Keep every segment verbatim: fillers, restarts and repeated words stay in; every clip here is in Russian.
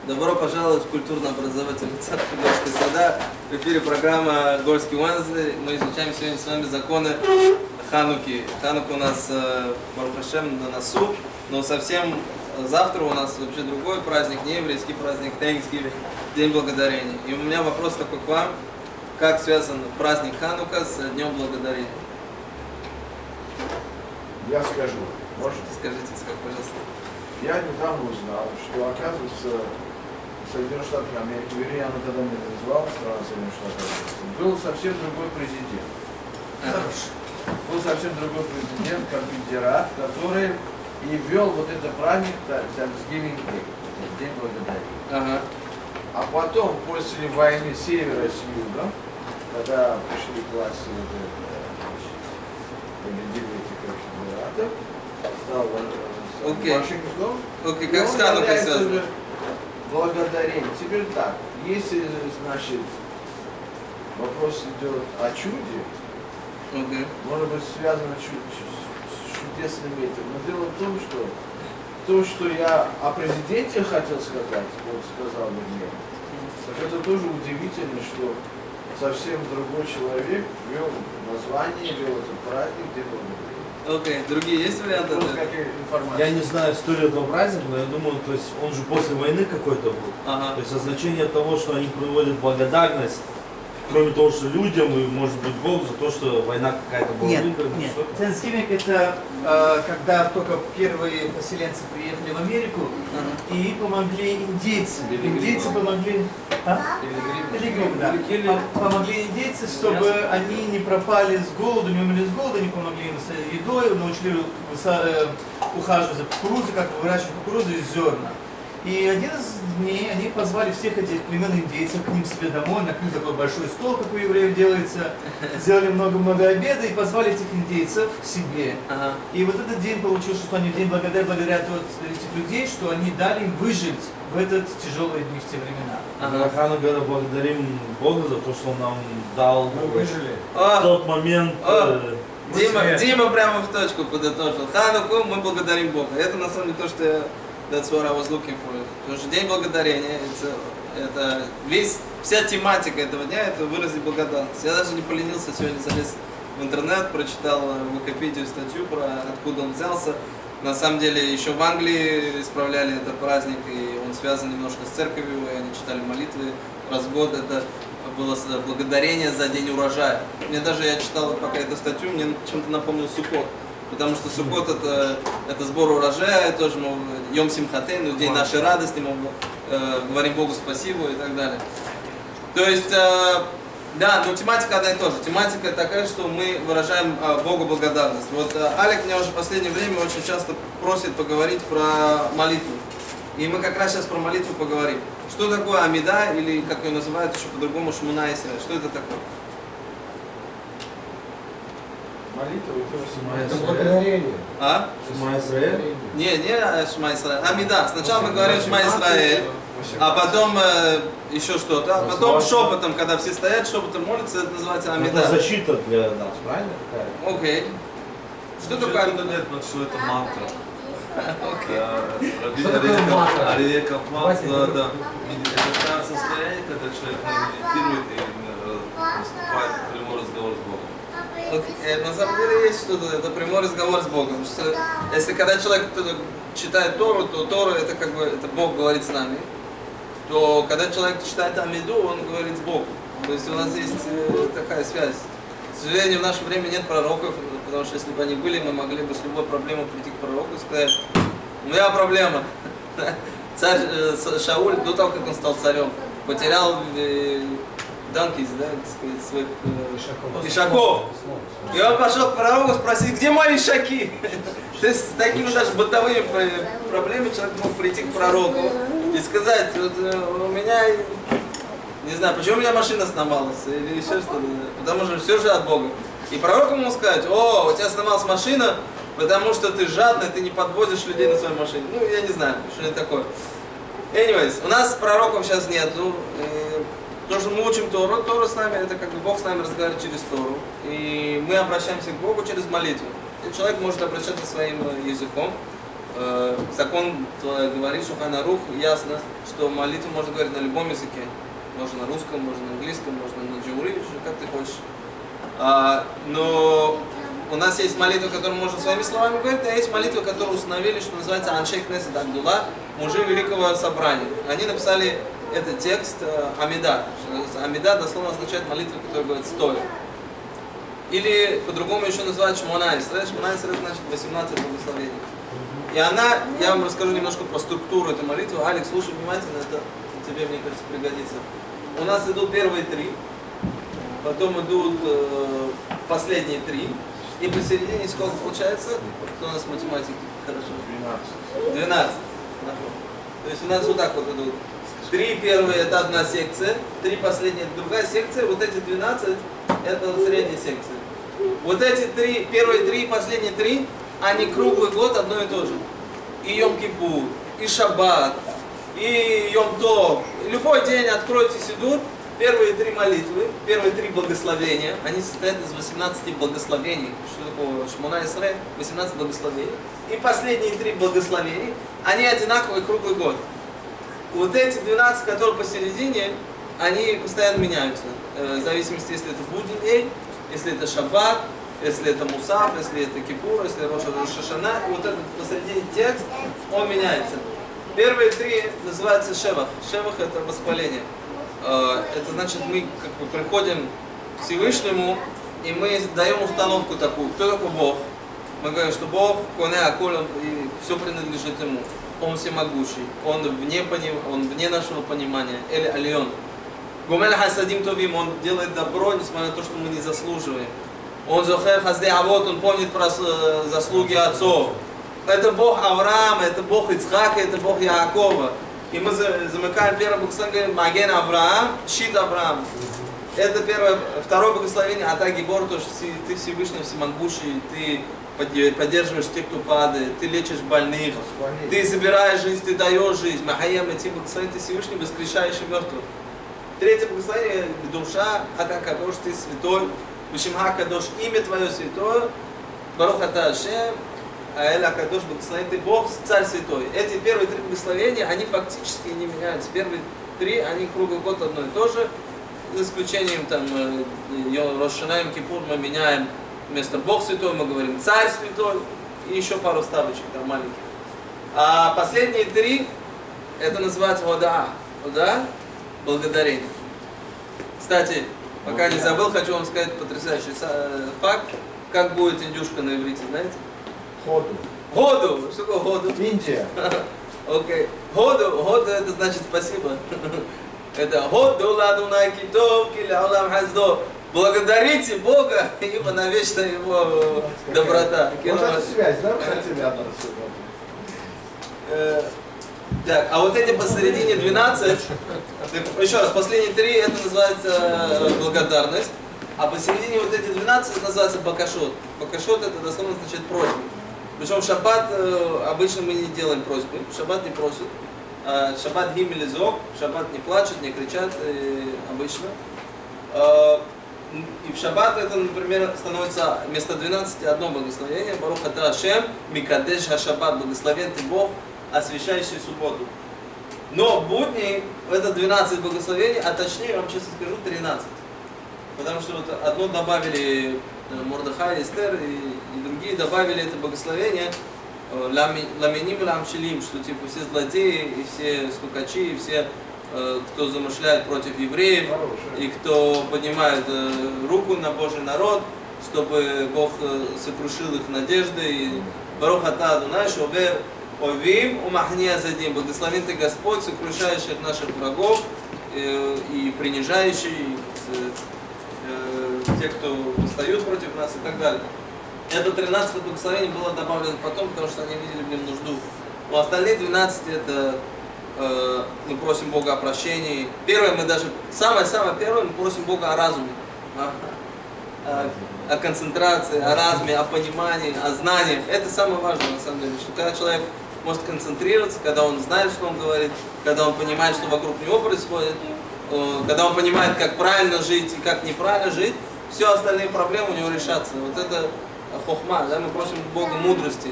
Добро пожаловать в культурно-образовательный центр Горской Сада. В эфире программа Горский Уэнсдей. Мы изучаем сегодня с вами законы Хануки. Ханука у нас, Барух Ашем, на носу, но совсем завтра у нас вообще другой праздник, не еврейский праздник, Thanksgiving, День Благодарения. И у меня вопрос такой к вам. Как связан праздник Ханука с Днем Благодарения? Я скажу. Можно? Скажите, пожалуйста. Я недавно узнал, что, оказывается, Соединенных Штатов Америки, вернее, она тогда не называлась страна Соединенных Штатов Америки, был совсем другой президент. Хорошо. Был совсем другой президент, конфедерат, который и ввел вот это праздник Thanksgiving Day, День Благодарения. Ага. А потом, после войны севера с югом, когда пришли к власти победили этих конфедератов, стал Окей. Вашингтон, Окей, как с Ханукой связано? Благодарение. Теперь так, если, значит, вопрос идет о чуде, Okay. может быть связано чу с чудесным этим. Но дело в том, что то, что я о президенте хотел сказать, вот сказал мне, так это тоже удивительно, что совсем другой человек вел название, вел этот праздник, где благодарение. Окей, okay. Другие есть варианты? Я не знаю историю этого праздника, но я думаю, то есть он же после войны какой-то был. Ага. То есть означение того, что они приводят благодарность, кроме того, что людям и, может быть, Богу за то, что война какая-то была нет, выиграна. Нет, Thanksgiving это э, когда только первые поселенцы приехали в Америку uh-huh. и помогли индейцам. Индейцы помогли... А? Пилигримы, да. Помогли индейцы, чтобы yes. они не пропали с голоду, не умерли с голоду, они помогли им с едой, научили ухаживать за кукурузой, как выращивать кукурузу из зерна. И один из дней они позвали всех этих племен индейцев к ним себе домой, накрыли такой большой стол, как у евреев делается, сделали много-много обеда и позвали этих индейцев к себе. Ага. И вот этот день получился, что они в день благодаря, благодаря вот этих людей, что они дали им выжить в этот тяжелые дни в те времена. Ага. На Хануку благодарим Бога за то, что Он нам дал выжили. в тот момент. О! Дима, Дима прямо в точку подытожил. Хануку мы благодарим Бога. Это на самом деле то, что я... That's what I was looking for. Потому что День Благодарения, это, это весь, вся тематика этого дня, это выразить благодарность. Я даже не поленился, сегодня залез в интернет, прочитал в Википедию статью про откуда он взялся. На самом деле еще в Англии исправляли этот праздник, и он связан немножко с церковью, и они читали молитвы раз в год. Это было благодарение за день урожая. Мне даже, я читал пока эту статью, мне чем-то напомнил Суккот. Потому что Суккот это, это сбор урожая, тоже мы Йом Симхатейну, день нашей радости, мы э, говорим Богу спасибо и так далее. То есть, э, да, но тематика одна и та же. Тематика такая, что мы выражаем э, Богу благодарность. Вот э, Алик меня уже в последнее время очень часто просит поговорить про молитву. И мы как раз сейчас про молитву поговорим. Что такое Амида, или как ее называют еще по-другому, Шмуна Исраэль? Что это такое? Молитва, это благодарение. А? Шма Исраэль? Не, не Шма Исраэль. Амида. Сначала мы говорим Шма Исраэль, а потом э, еще что-то. А потом шепотом, когда все стоят, шепотом молятся, это называется Амида. Это защита для нас, правильно? Окей. Что такое Амида? Нет, что это мантра. Окей. Ария Капман, да. Это состояние, когда человек медитирует и наступает в прямой разговор с Богом. Okay. На самом деле есть что-то, это прямой разговор с Богом. Что, если когда человек читает Тору, то Тора это как бы это Бог говорит с нами. То когда человек читает Амиду, он говорит с Богом. То есть у нас есть такая связь. К сожалению, в наше время нет пророков, потому что если бы они были, мы могли бы с любой проблемой прийти к пророку и сказать: у меня проблема. Царь Шауль, до того, как он стал царем, потерял Данкис, да, так сказать, своих э, ишаков. И он пошел к пророку спросить, где мои ишаки? То есть с такими даже бытовыми проблемами человек мог прийти к пророку и сказать: вот, у меня, не знаю, почему у меня машина сломалась или еще что-то, потому что все же от Бога. И пророк ему сказать: о, у тебя сломалась машина, потому что ты жадный, ты не подвозишь людей на своей машине. Ну, я не знаю, что это такое. Anyways, у нас пророков сейчас нету. То, что мы учим Тору, Тора с нами, это как бы Бог с нами разговаривает через Тору. И мы обращаемся к Богу через молитву. И человек может обращаться своим языком, Э, закон говорит, Шулхан Арух, ясно, что молитву можно говорить на любом языке. Можно на русском, можно на английском, можно на джаури, как ты хочешь. А, но у нас есть молитва, которую можно своими словами говорить, а есть молитва, которую установили, что называется Аншей Кнесет Агдула, мужи Великого Собрания. Они написали этот текст э, Амида. Амида дословно означает молитва, которая говорит стоя. Или по-другому еще называют Шмона Исрей. Шмона Исрей значит восемнадцать благословений. И она, я вам расскажу немножко про структуру этой молитвы. Алекс, слушай внимательно, это тебе, мне кажется, пригодится. У нас идут первые три, потом идут э, последние три, и посередине сколько получается? Кто у нас математики? Хорошо. двенадцать. двенадцать. То есть у нас вот так вот идут. Три первые это одна секция, три последние это другая секция, вот эти двенадцать это средняя секция. Вот эти три, первые три и последние три, они круглый год одно и то же. И Йом-Кипур, и Шаббат, и Йом-Тов. Любой день откройте Сидур, первые три молитвы, первые три благословения, они состоят из восемнадцати благословений. Что такое Шмона Исрей? восемнадцать благословений. И последние три благословения, они одинаковые круглый год. Вот эти двенадцать, которые посередине, они постоянно меняются. В зависимости, если это будний день, если это Шаббат, если это Мусаф, если это Кипур, если Рош Хашана. И вот этот посередине текст, он меняется. Первые три называются Шевах. Шевах это восхваление. Это значит, мы как бы приходим к Всевышнему, и мы даем установку такую. Кто такой Бог? Мы говорим, что Бог, Коне Аколь, и все принадлежит Ему. Он всемогущий, он вне, он вне нашего понимания. Эль Алион. Гумель Хасадим Товим, он делает добро, несмотря на то, что мы не заслуживаем. Он Зохер Хаздей Авот, он помнит про заслуги отцов. Это Бог Авраама, это Бог Ицхака, это Бог Яакова. И мы замыкаем первое благословение, говорим Маген Авраам, щит Авраам. Это первое, второе благословение, Ата Гибор, то, что ты Всевышний, всемогущий, ты поддерживаешь тех, кто падает, ты лечишь больных, ты забираешь жизнь, ты даешь жизнь. Махаем, эти благословения, ты Всевышний, воскрешаешь и мертвых. Третье благословение, душа, Ата Кадош, ты святой, Вишимха Кадош, имя твое святое, Барух Ата Ашем, Аэля Кадош, благословен ты Бог, Царь Святой. Эти первые три благословения, они фактически не меняются. Первые три, они круглый год одно и то же, за исключением там Рош Хашана, Йом-Кипур мы меняем вместо Бог Святой, мы говорим Царь Святой, и еще пару ставочек там маленьких. А последние три, это называется Одаа. Одаа – благодарение. Кстати, пока не забыл, хочу вам сказать потрясающий факт, как будет индюшка на иврите, знаете? Ходу. Ходу! Что такое ходу? Индия. Окей. Ходу, ходу это значит спасибо. Это ходу ладунай китов киляулам хаздо. Благодарите Бога, ибо навечно Его доброта. Вот эта связь, да, хотели одна Так, а вот эти посередине двенадцать, еще раз, последние три, это называется благодарность, а посередине вот эти двенадцать, это называется бакашот. Бакашот это дословно означает просьба. Причем в шаббат обычно мы не делаем просьбы, в шаббат не просят. В шаббат гим или зог, в шаббат не плачут, не кричат обычно. И в шаббат это, например, становится вместо двенадцати одно благословение. Барух ата Ашем, Микадеш ха-шаббат, благословен ты Бог, освящающий субботу. Но в будни это двенадцать благословений, а точнее, я вам честно скажу, тринадцать. Потому что вот одно добавили Мордехай, Эстер и, и другие добавили это благословение Ламеним и Ламшилим, что типа все злодеи и все стукачи, и все кто замышляет против евреев, и кто поднимает руку на Божий народ, чтобы Бог сокрушил их надежды. И Барух ата Адонай шовер овим умахни азадим. Благословен ты Господь, сокрушающих наших врагов и принижающий тех, кто восстают против нас и так далее. Это тринадцатое благословение было добавлено потом, потому что они видели в нем нужду. У остальных двенадцать это мы просим Бога о прощении. Первое, мы даже, самое-самое первое, мы просим Бога о разуме, о, о, о концентрации, о разуме, о понимании, о знаниях. Это самое важное на самом деле, что когда человек может концентрироваться, когда он знает, что он говорит, когда он понимает, что вокруг него происходит, когда он понимает, как правильно жить и как неправильно жить, все остальные проблемы у него решатся. Вот это хохма, да, мы просим Бога мудрости.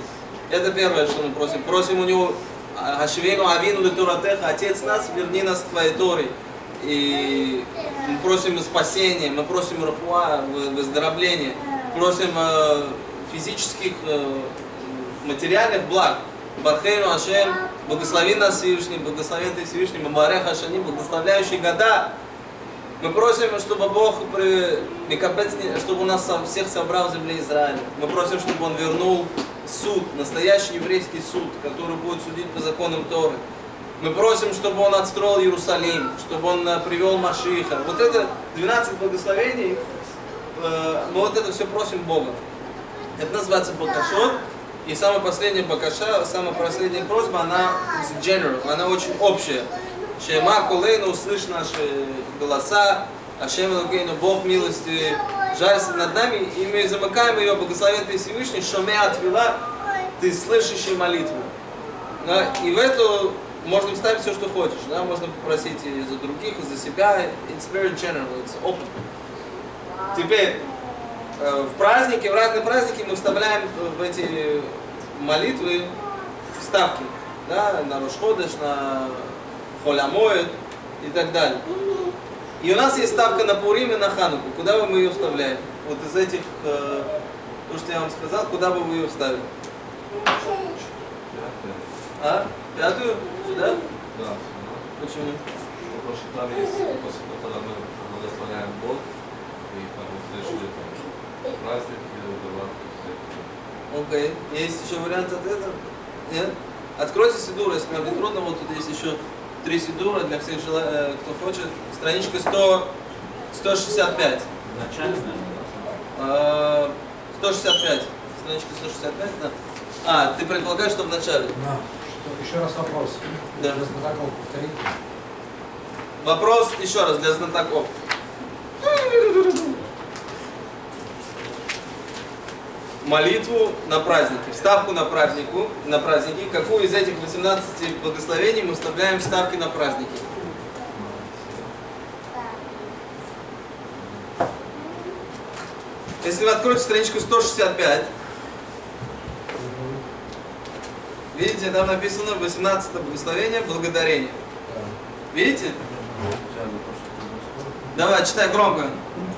Это первое, что мы просим. Просим у него Ашвену Авину Литуратеха, Отец нас, верни нас к Твоей Торе. И мы просим спасения, мы просим рафуа, выздоровления, просим э, физических, э, материальных благ. Бархейну Ашем, благослови нас Всевышний, благословен Ты Всевышний, Мабарех Ашани, благословляющий года. Мы просим, чтобы Бог, чтобы у нас всех собрал в земле Израиля. Мы просим, чтобы Он вернул суд, настоящий еврейский суд, который будет судить по законам Торы. Мы просим, чтобы Он отстроил Иерусалим, чтобы Он привел Машиха. Вот это двенадцать благословений, мы вот это все просим Бога. Это называется Бакашот. И самая последняя Бакаша, самая последняя просьба, она general, она очень общая. Шема Колейну, услышь наши голоса, Ашем Элокейну, Бог милости, жалься над нами, и мы замыкаем ее, благословен Ты Всевышний, Шоме Атвила, Ты слышащий молитву. Да? И в эту можно вставить все, что хочешь, да? Можно попросить и за других, и за себя, it's very general, it's open. Теперь, в праздники, в разные праздники мы вставляем в эти молитвы вставки, да? На Рош ходеш, на Холямоид и так далее. И у нас есть ставка на Пурим и на Хануку. Куда бы мы ее вставляем? Вот из этих, э, то, что я вам сказал, куда бы вы ее вставили? А? Пятую? Сюда? Да. Почему? Потому что там есть, после того, когда мы благословляем Бог, и там услышали там праздник, или удаваться, Окей. Okay. Есть еще вариант от этого? Нет? Откройте сидур, если вам не трудно, вот тут есть еще три сидура для всех, жела... кто хочет. Страничка сто... сто шестьдесят пять. Начальная? А, сто шестьдесят пять. Страничка сто шестьдесят пять, да? А, ты предполагаешь, что в начале? Да. Еще раз вопрос. Да. Для знатоков повторите. Вопрос еще раз для знатоков. Молитву на праздники, вставку на празднику, на праздники. Какую из этих восемнадцати благословений мы вставляем вставки на праздники? Если вы откроете страничку сто шестьдесят пять, видите, там написано восемнадцатое благословение, благодарение. Видите? Давай, читай громко.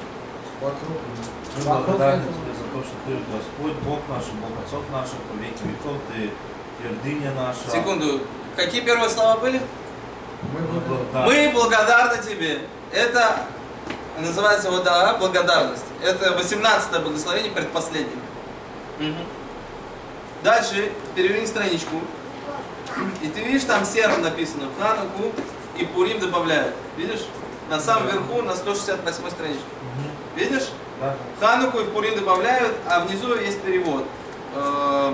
Мы благодарны Тебе за то, что Ты Господь, Бог наш, Бог отцов наших, по веки веков, Ты твердыня наша. Секунду. Какие первые слова были? Мы Мы благодарны. благодарны. Мы благодарны Тебе. Это называется вот да, благодарность. Это восемнадцатое благословение, предпоследнее. Угу. Дальше переверни страничку. И ты видишь, там серым написано Хануку и Пурим добавляют. Видишь? На самом верху, на сто шестьдесят восьмой страничке. Угу. Видишь? Да. Хануку и Пурим добавляют, а внизу есть перевод. Э,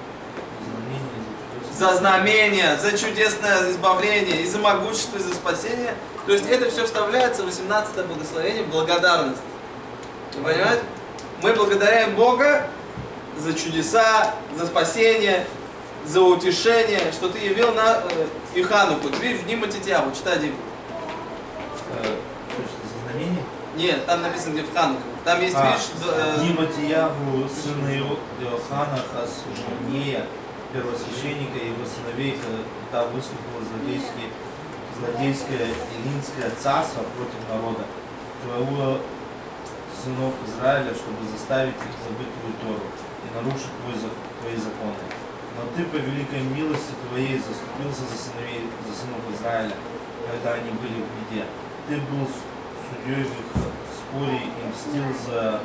за знамение, за чудесное избавление, и за могущество, и за спасение. То есть это все вставляется в восемнадцатое благословение, благодарность. Вы понимаете? Мы благодарим Бога за чудеса, за спасение, за утешение, что Ты явил на э, и Хануку. Ты видишь, Дни Матитьяву, читай, Дим. Э, Что это за знамение? Нет, там написано, где в Хануку. Там есть, А, видишь, э, Диматияву, сына Иохана, Хасушанея, первосвященника и его сыновей, когда выступило злодейское, злодейское Илинское царство против народа твоего сынов Израиля, чтобы заставить их забыть твою Тору и нарушить твой, твои законы. Но ты по великой милости твоей заступился за сыновей, за сынов Израиля, когда они были в беде. Ты был судьей в их споре и мстил за,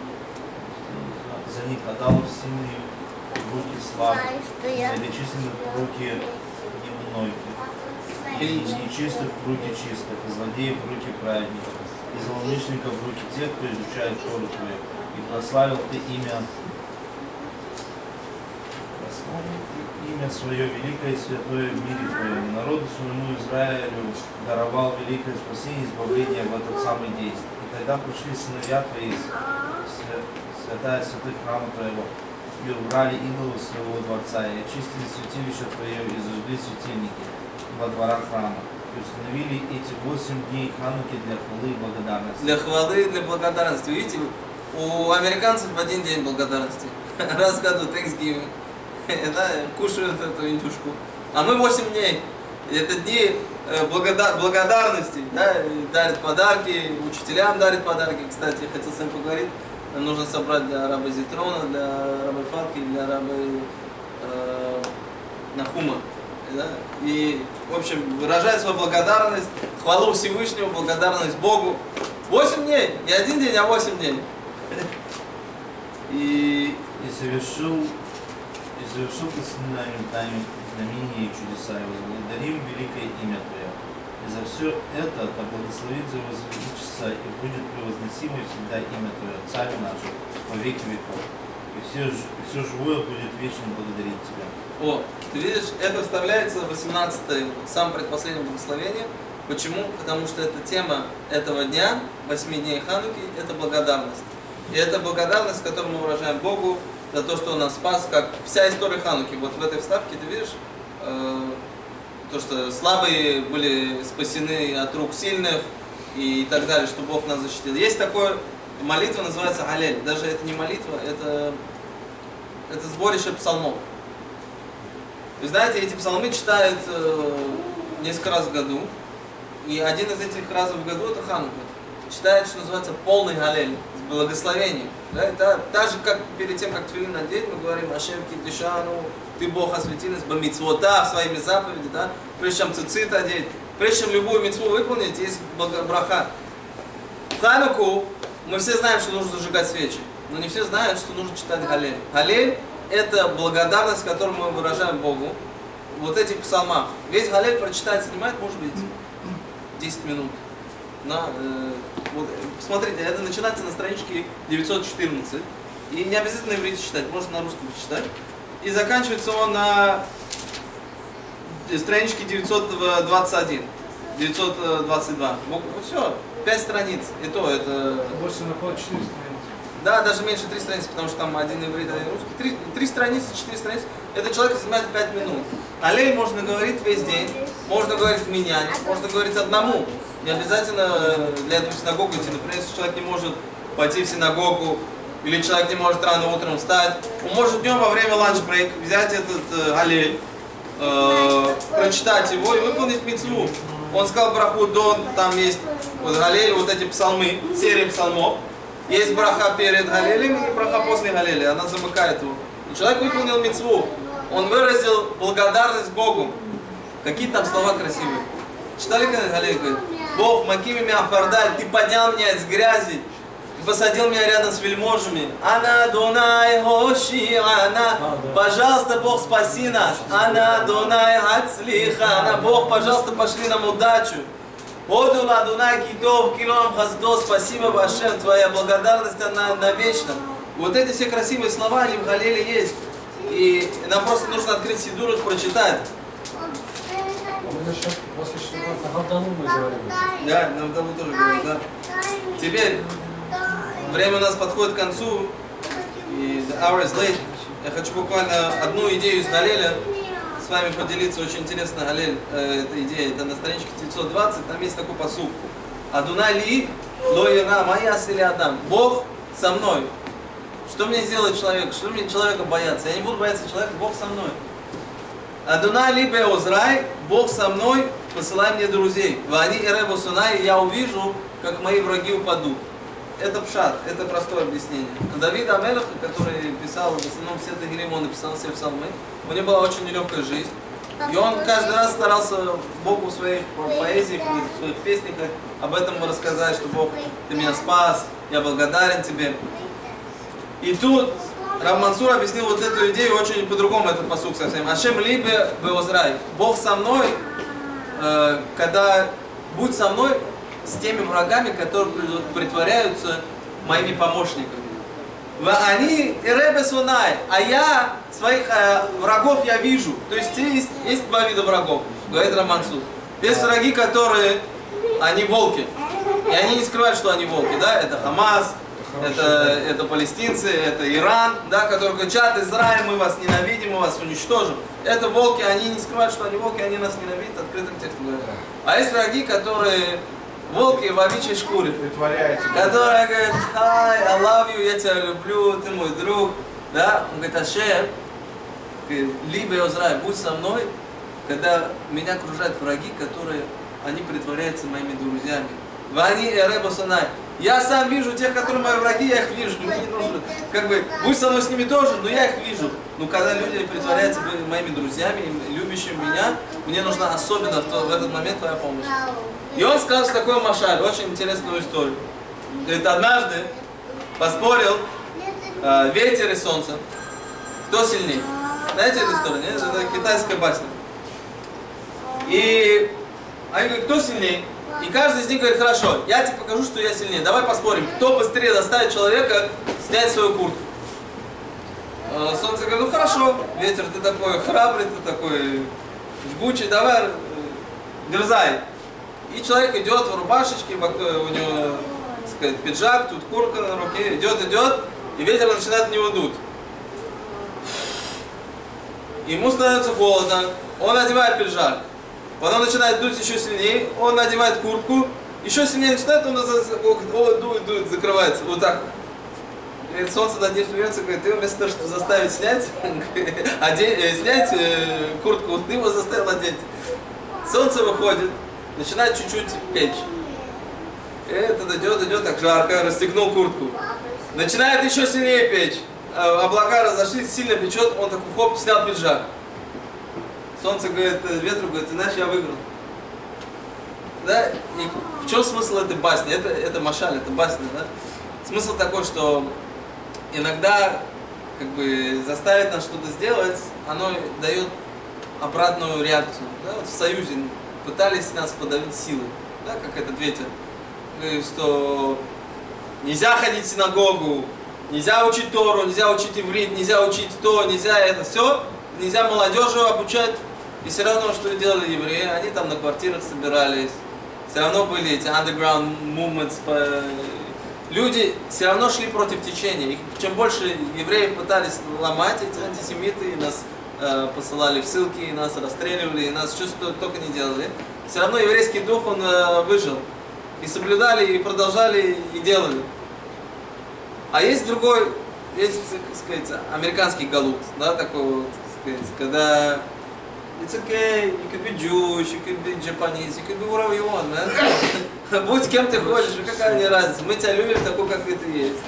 за них, отдал в сильные руки слабых, за бесчисленных в руки немногих, и нечистых в руки чистых, и злодеев в руки праведников, и злоумышленников в руки тех, кто изучает Тору твою, и прославил ты имя, прославил ты имя свое великое и святое в мире твоем, народу своему Израилю даровал великое спасение и избавление в этот самый день. И тогда пришли сыновья твои, святая святых храма твоего, и убрали идолов своего дворца, и очистили святилище твое, и зажгли светильники во дворах храма. И установили эти восемь дней Хануки для хвалы и благодарности. для хвалы и для благодарности. Видите, у американцев в один день благодарности. Раз в году Thanksgiving. да, кушают эту индюшку. А мы восемь дней. Это дни благодар, благодарности, да, дарят подарки, учителям дарят подарки. Кстати, я хотел с вами поговорить, нам нужно собрать для раба Зитрона, для раба Фалки, для раба э, Нахума. Да? И, в общем, выражать свою благодарность, хвалу Всевышнему, благодарность Богу. Восемь дней, не один день, а восемь дней. И, и совершил, и совершил ты с нами знамения и чудеса, и возблагодарим великое имя Твое. И за все это да благословит за возвеличится и будет превозносимо всегда имя Твое, Царь наш, во веки веков. И все, и все живое будет вечно благодарить Тебя. О, ты видишь, это вставляется в восемнадцатое, самое предпоследнее благословение. Почему? Потому что эта тема этого дня, восьми дней Хануки, это благодарность. И это благодарность, которую мы выражаем Богу за то, что Он нас спас, как вся история Хануки. Вот в этой вставке ты видишь, э, то, что слабые были спасены от рук сильных и так далее, что Бог нас защитил. Есть такая молитва, называется Галель. Даже это не молитва, это, это сборище псалмов. Вы знаете, эти псалмы читают э, несколько раз в году. И один из этих раз в году это Ханука. Читает, что называется полный Галель, с благословением. Да? Это так же, как перед тем, как тфилин надеть, мы говорим Ашем Киддишану, Ты Бог освети нас, бамитцвота, своими заповедями, да? Прежде чем цицит одеть, прежде чем любую митцву выполнить, есть браха. В Хануку мы все знаем, что нужно зажигать свечи, но не все знают, что нужно читать Галель. Галель — это благодарность, которую мы выражаем Богу. Вот этих псалмах. Весь Галель прочитать занимает, может быть, десять минут. На, э, вот, смотрите, это начинается на страничке девятьсот четырнадцать. И не обязательно иврите читать, можно на русском читать. И заканчивается он на страничке девятьсот двадцать один, девятьсот двадцать два. Вот, вот все, пять страниц. И то это... Больше находит четыре страницы. Да, даже меньше три страницы, потому что там один иврит, один русский. Три, три страницы, четыре страницы. Это человек занимает пять минут. Аллей можно говорить весь день, можно говорить в миньяне, можно говорить одному. Не обязательно для этого в синагогу идти. Например, если человек не может пойти в синагогу, или человек не может рано утром встать, он может днем во время ланч-брейк взять этот э, аллей, э, прочитать его и выполнить мицву. Он сказал браху до, там есть вот галель, вот эти псалмы, серия псалмов. Есть браха перед галелем и браха после галеля, она замыкает его. И человек выполнил мицву, он выразил благодарность Богу. Какие там слова красивые. Читали когда галель говорит: Бог, макими меня афардаль, Ты поднял меня из грязи, Ты посадил меня рядом с вельможами. Ана Дунай Хоши Ана, пожалуйста, Бог, спаси нас. Ана Дунай Хацлиха Ана, Бог, пожалуйста, пошли нам удачу. Оду Ладунай Китов Килом Хаздо, спасибо, Башем, Твоя благодарность, она навечно. Вот эти все красивые слова, они в Галеле есть. И нам просто нужно открыть Сидур и прочитать. Мы еще после Шаббата Гавдалу мы говорили. Да, на Гавдалу тоже говорим, да. Теперь время у нас подходит к концу. И the hour is late. Я хочу буквально одну идею из Галеля с вами поделиться. Очень интересно, Галель, э, эта идея. Это на страничке девятьсот двадцать, там есть такой пасук. Адуна ли ло ира моя сели адам. Бог со мной. Что мне сделает человек? Что мне человека бояться? Я не буду бояться человека, Бог со мной. Адуна ли беозрай, Бог со мной, посылай мне друзей. Вани эребу сунай, я увижу, как мои враги упадут. Это пшат, это простое объяснение. Давид Амелех, который писал, в основном все Тегилим, он написал все псалмы, у него была очень нелегкая жизнь. И он каждый раз старался Богу в своих поэзиях, в своих песнях об этом рассказать, что Бог, Ты меня спас, я благодарен Тебе. И тут Рав Мансур объяснил вот эту идею очень по-другому, этот пасук совсем. Ашем либе беозрай. Бог со мной, э, когда будь со мной с теми врагами, которые притворяются моими помощниками. Они иребе сунай, а я своих э, врагов я вижу. То есть есть, есть два вида врагов, говорит Рав Мансур. Есть враги, которые, они волки. И они не скрывают, что они волки, да? Это Хамас. Это, это палестинцы, это Иран, да, которые кричат: Израиль, мы вас ненавидим, мы вас уничтожим. Это волки, они не скрывают, что они волки, они нас ненавидят, открытым текстом говорят. А есть враги, которые волки в овечьей шкуре, которые говорят: Hi, I love you, я тебя люблю, ты мой друг. Да? Он говорит: Ашем, Либо я узраю, будь со мной, когда меня окружают враги, которые, они притворяются моими друзьями. Вани Эреба Санай. Я сам вижу тех, которые мои враги, я их вижу. Мне не нужно, как бы, будь со мной с ними тоже, но я их вижу. Но когда люди притворяются моими друзьями, любящими меня, мне нужна особенно в, то, в этот момент твоя помощь. И он сказал такой машаль, очень интересную историю. Говорит, однажды поспорил э, ветер и солнце. Кто сильнее? Знаете эту историю? Нет? Это китайская басня. И они говорят, кто сильнее? И каждый из них говорит, хорошо, я тебе покажу, что я сильнее. Давай поспорим, кто быстрее заставит человека снять свою куртку. Э, солнце говорит, ну хорошо, ветер, ты такой храбрый, ты такой жгучий, давай, э, дерзай. И человек идет в рубашечке, у него, так сказать, пиджак, тут куртка на руке, идет, идет, и ветер начинает в него дуть. Ему становится холодно, он надевает пиджак, потом начинает дуть еще сильнее, он надевает куртку, еще сильнее начинает, он о, дует, дует, закрывается, вот так. И солнце над ним смеется, говорит, ты вместо того, чтобы заставить снять, одеть, снять э, куртку, ты его заставил одеть. Солнце выходит, начинает чуть-чуть печь. И этот идет, идет, так жарко, расстегнул куртку. Начинает еще сильнее печь. Облака разошлись, сильно печет, он такой хоп, снял пиджак. Солнце говорит, ветру говорит, иначе я выиграл. Да? И в чем смысл этой басни? Это, это машаль, это басня, да? Смысл такой, что иногда как бы заставить нас что-то сделать, оно дает обратную реакцию. Да? Вот в Союзе пытались нас подавить силой, да, как этот ветер. Что нельзя ходить в синагогу, нельзя учить Тору, нельзя учить иврит, нельзя учить то, нельзя это все, нельзя молодежи обучать. И все равно, что делали евреи, они там на квартирах собирались, все равно были эти underground movements, люди все равно шли против течения. И чем больше евреев пытались ломать эти антисемиты, и нас э, посылали в ссылки, и нас расстреливали, и нас что только не делали, все равно еврейский дух, он э, выжил. И соблюдали, и продолжали, и делали. А есть другой, есть, так сказать, американский галут, да, такой вот, так сказать, когда it's okay, you could be Jewish, you could be Japanese, you could be whatever you want, да? Будь кем ты хочешь, какая мне разница, мы тебя любим такой, как ты есть.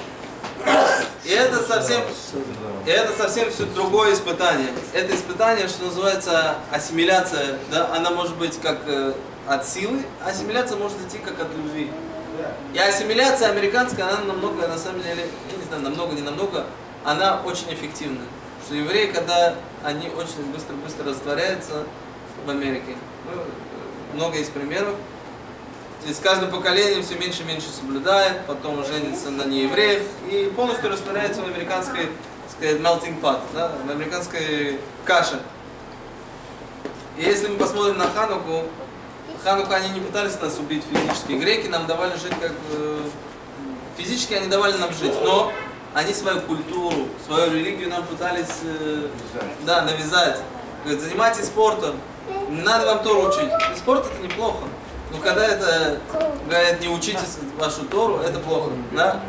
И это совсем, и это совсем все другое испытание. Это испытание, что называется ассимиляция, да, она может быть как э, от силы, ассимиляция может идти как от любви. И ассимиляция американская, она намного, на самом деле, я не знаю, намного, не намного, она очень эффективна. Что евреи, когда они очень быстро-быстро растворяются в Америке, ну, много есть примеров. И с каждым поколением все меньше и меньше соблюдает, потом женится на неевреях и полностью растворяется в американской, так сказать, melting pot, да, в американской каше. И если мы посмотрим на Хануку, Хануку они не пытались нас убить физически. Греки нам давали жить как... Физически они давали нам жить, но они свою культуру, свою религию нам пытались да, навязать. Говорят, занимайтесь спортом, не надо вам Тору учить. И спорт это неплохо. Но когда это, говорят, не учите вашу Тору, это плохо. Да?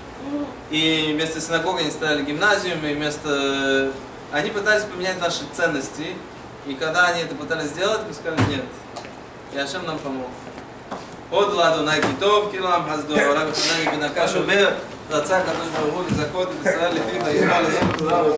И вместо синагоги они ставили гимназиум, и вместо... Они пытались поменять наши ценности. И когда они это пытались сделать, мы сказали нет. И Ашем нам помог. От ладу на китов, килам хаздо, раби Ханани бен Акаш, умер, рацак, который был в закон, и Исраэль, и